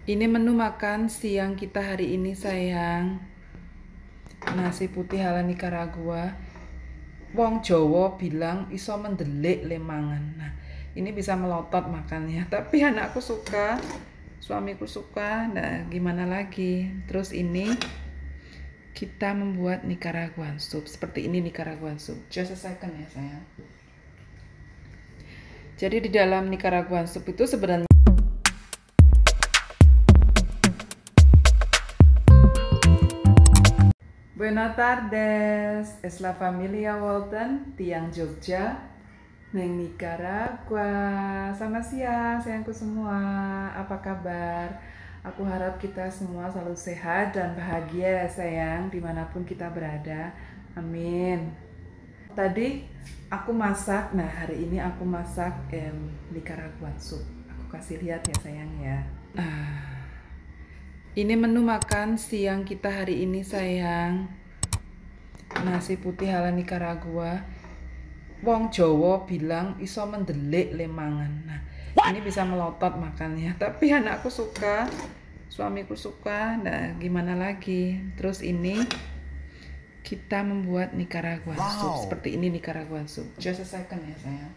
Ini menu makan siang kita hari ini sayang. Nasi putih ala Nicaragua. Wong Jawa bilang iso mendelik lemangan. Nah, ini bisa melotot makannya. Tapi anakku suka, suamiku suka. Nah, gimana lagi? Terus ini kita membuat Nicaraguan soup. Seperti ini Nicaraguan soup. Just a second ya sayang. Jadi di dalam Nicaraguan soup itu sebenarnya Buenas tardes, es la familia Walton, tiang Jogja, neng Nicaragua. Selamat siang sayangku semua, apa kabar? Aku harap kita semua selalu sehat dan bahagia ya sayang, dimanapun kita berada, amin. Tadi aku masak, nah hari ini aku masak Nicaraguan soup. Aku kasih lihat ya sayang ya. Ini menu makan siang kita hari ini sayang. Nasi putih ala Nicaragua. Wong Jawa bilang iso mendelik lemangan. Nah, ini bisa melotot makannya. Tapi anakku suka, suamiku suka. Nah, gimana lagi? Terus ini kita membuat Nicaraguan soup. Seperti ini Nicaraguan soup. Just a second ya sayang.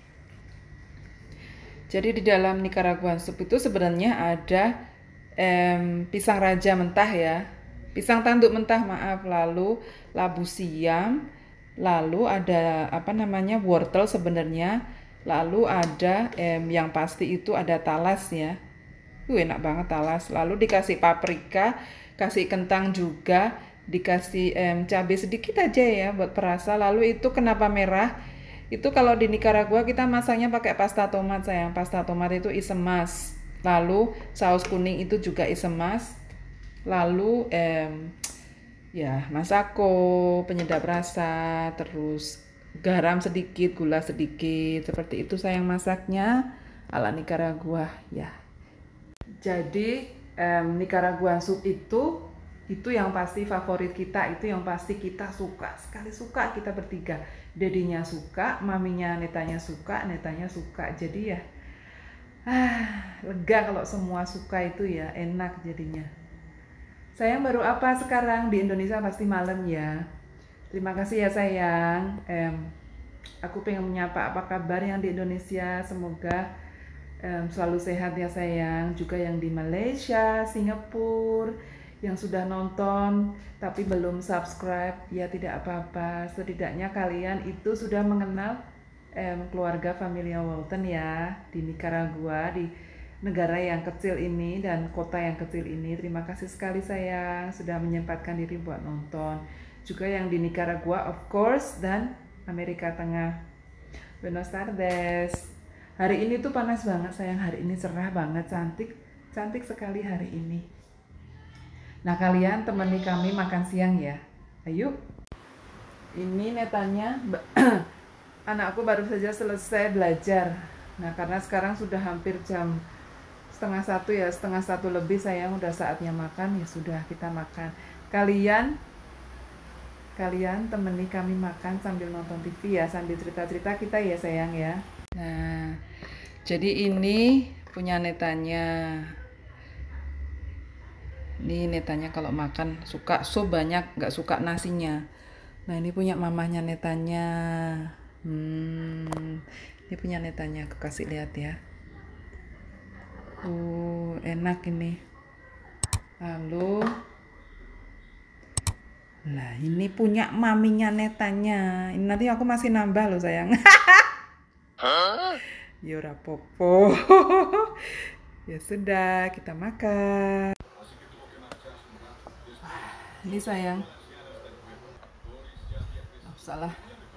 Jadi di dalam Nicaraguan soup itu sebenarnya ada pisang raja mentah ya, pisang tanduk mentah maaf, lalu labu siam, lalu ada apa namanya wortel sebenarnya, lalu ada yang pasti itu ada talas ya, enak banget talas, lalu dikasih paprika, kasih kentang juga, dikasih cabai sedikit aja ya buat perasa. Lalu itu kenapa merah? Itu kalau di Nicaragua kita masaknya pakai pasta tomat sayang. Pasta tomat itu isemas. Lalu saus kuning itu juga isemas. Lalu ya masako, penyedap rasa, terus garam sedikit, gula sedikit. Seperti itu sayang masaknya ala Nicaragua ya. Jadi Nicaraguan soup itu yang pasti favorit kita, itu yang pasti kita suka sekali, suka kita bertiga. Dedinya suka, maminya netanya suka, netanya suka. Jadi ya lega kalau semua suka, itu ya enak jadinya. Sayang baru apa sekarang? Di Indonesia pasti malam ya. Terima kasih ya sayang. Aku pengen menyapa apa kabar yang di Indonesia. Semoga selalu sehat ya sayang. Juga yang di Malaysia, Singapura, yang sudah nonton tapi belum subscribe, ya tidak apa-apa. Setidaknya kalian itu sudah mengenal keluarga familia Walton ya, di Nicaragua, di negara yang kecil ini dan kota yang kecil ini. Terima kasih sekali sayang sudah menyempatkan diri buat nonton. Juga yang di Nicaragua of course, dan Amerika Tengah. Buenos tardes. Hari ini tuh panas banget sayang, hari ini cerah banget, cantik, cantik sekali hari ini. Nah kalian temani kami makan siang ya, ayo. Ini netanya anakku baru saja selesai belajar. Nah karena sekarang sudah hampir jam setengah satu ya, setengah satu lebih sayang, udah saatnya makan ya, sudah kita makan. Kalian temani kami makan sambil nonton TV ya, sambil cerita-cerita kita ya sayang ya. Nah jadi ini punya netanya. Ini netanya kalau makan suka sup banyak, nggak suka nasinya. Nah ini punya mamahnya netanya. Ini punya netanya, aku kasih lihat ya. Enak ini. Lalu lah ini punya maminya netanya. Ini nanti aku masih nambah loh sayang. Ya ora popo. Ya sudah, kita makan. Ini sayang. Oh, salah.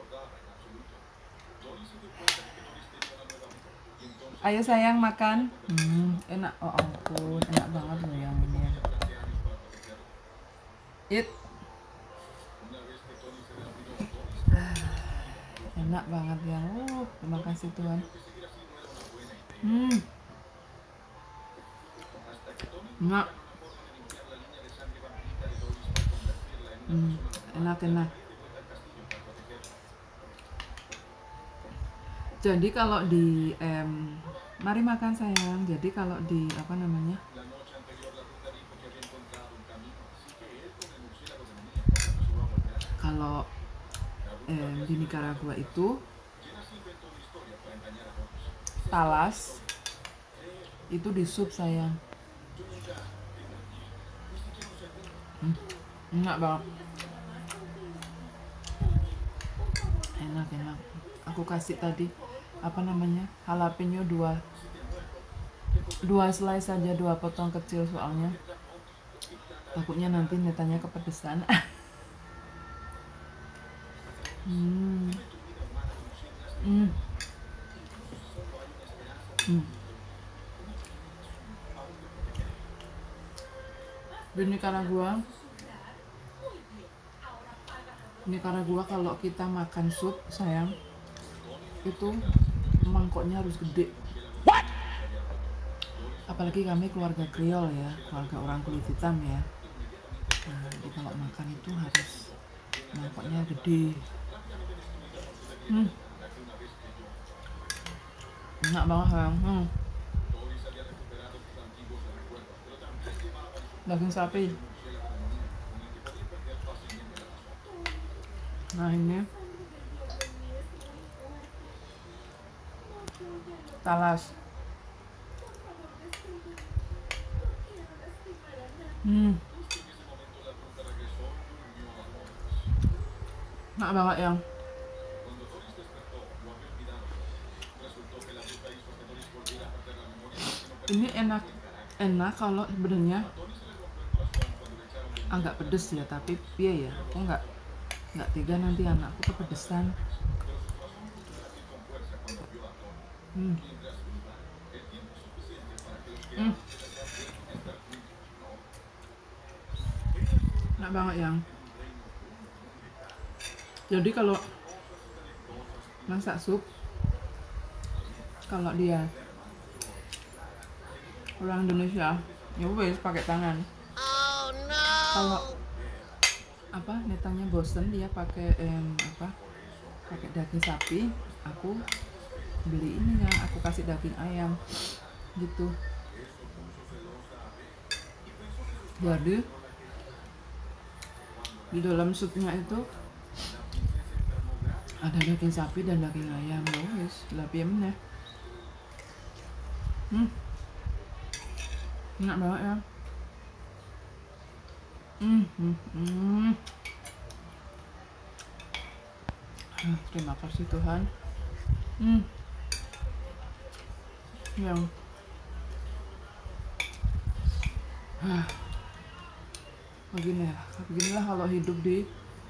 Ayo sayang makan. Enak, oh ampun, enak banget loh yang ini ya. Enak banget ya. Terima kasih Tuhan. Enak. Enak. Jadi kalau di mari makan sayang. Jadi kalau di apa namanya? Kalau di Nicaragua itu talas itu di sup sayang. Enak banget, enak. Aku kasih tadi apa namanya, jalapeno dua slice saja, 2 potong kecil, soalnya takutnya nanti netanya kepedesan. hmm. Hmm. Hmm. Di Nicaragua kalau kita makan sup sayang, itu mangkoknya harus gede. Apalagi kami keluarga Kriol ya, keluarga orang kulit hitam ya. Nah, jadi kalau makan itu harus mangkoknya gede. Enak banget sayang. Daging sapi. Nah, ini talas. Enak banget yang. Ini enak kalau sebenarnya agak pedes ya, tapi ya aku nggak tega nanti anakku kepedesan. Enak banget yang. Jadi kalau masak sup, kalau dia orang Indonesia ya wes pakai tangan. Oh no. Kalau apa netanya bosen, dia pakai pakai daging sapi, aku beli ini ya, aku kasih daging ayam gitu. Jadi di dalam supnya itu ada daging sapi dan daging ayam, guys. Lebih enak. Enak banget ya. Terima kasih Tuhan. Yang beginilah kalau hidup di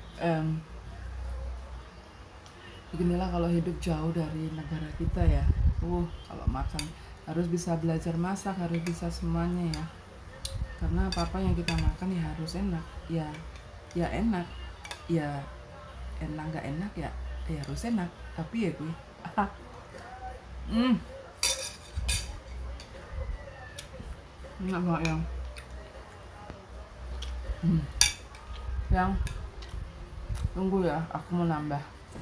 beginilah kalau hidup jauh dari negara kita ya. Kalau makan harus bisa belajar masak, harus bisa semuanya ya. Karena apa yang kita makan ya harus enak. Ya enak. Ya enak nggak enak ya harus enak. Tapi ya gue. Enak banget yang. Yang tunggu ya, aku mau nambah.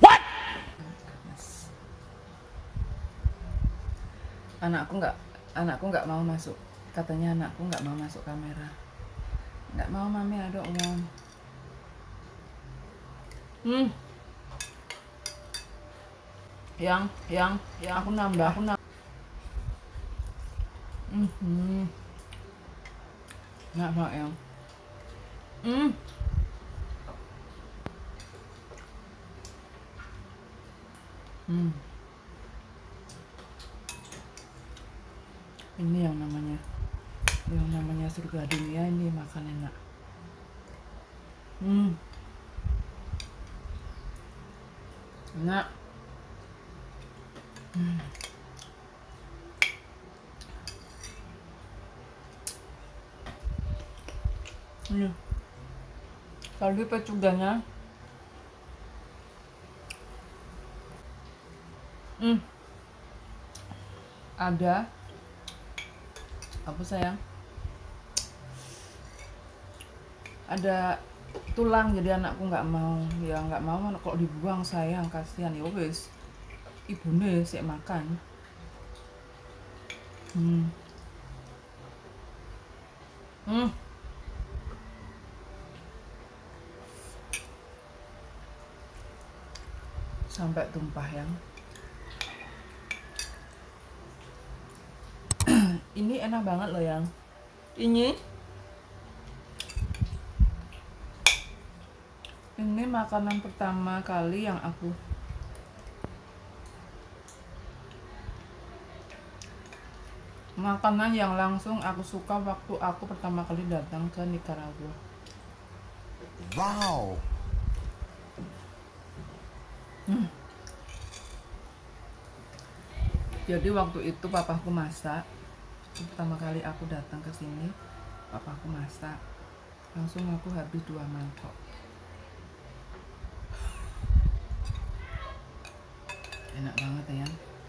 Anakku nggak mau masuk. Katanya anakku nggak mau masuk kamera. Nggak mau mami, ada umum. Yang aku nambah. Nggak mau yang. Ini yang namanya surga dunia, ini makan enak. Enak. Ini tadi pecuganya ada apa sayang, ada tulang, jadi anakku nggak mau kok dibuang sayang, kasihan. Ya wes, ibune sik makan. sampai tumpah ya. Ini enak banget loh yang ini makanan pertama kali yang aku makanan yang langsung aku suka waktu aku pertama kali datang ke Nicaragua. Wow. Jadi waktu itu papaku masak. Pertama kali aku datang ke sini, papaku masak. Langsung aku habis 2 mangkok. Enak banget ya.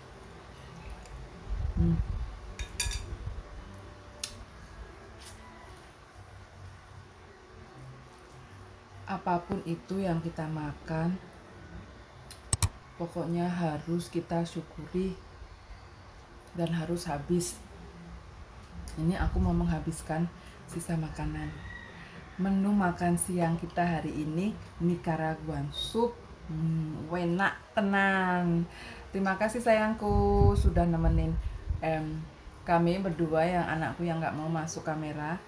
Apapun itu yang kita makan, pokoknya harus kita syukuri dan harus habis. Ini aku mau menghabiskan sisa makanan. Menu makan siang kita hari ini Nicaraguan soup. Enak tenan. Terima kasih sayangku sudah nemenin kami berdua, yang anakku yang nggak mau masuk kamera.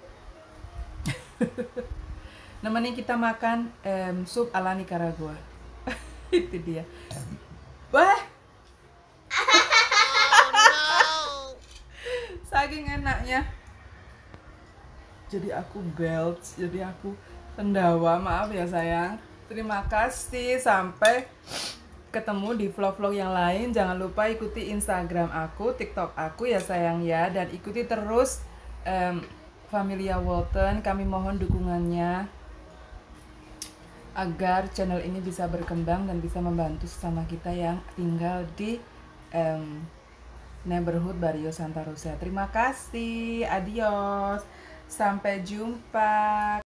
Nemenin kita makan sup ala Nicaragua. Itu dia. Wah, saking enaknya. Jadi aku belch, jadi aku sendawa. Maaf ya sayang. Terima kasih, sampai ketemu di vlog-vlog yang lain. Jangan lupa ikuti Instagram aku, TikTok aku ya sayang ya, dan ikuti terus Familia Walton. Kami mohon dukungannya agar channel ini bisa berkembang dan bisa membantu sesama kita yang tinggal di neighborhood Barrio Santa Rosa. Terima kasih, adios, sampai jumpa.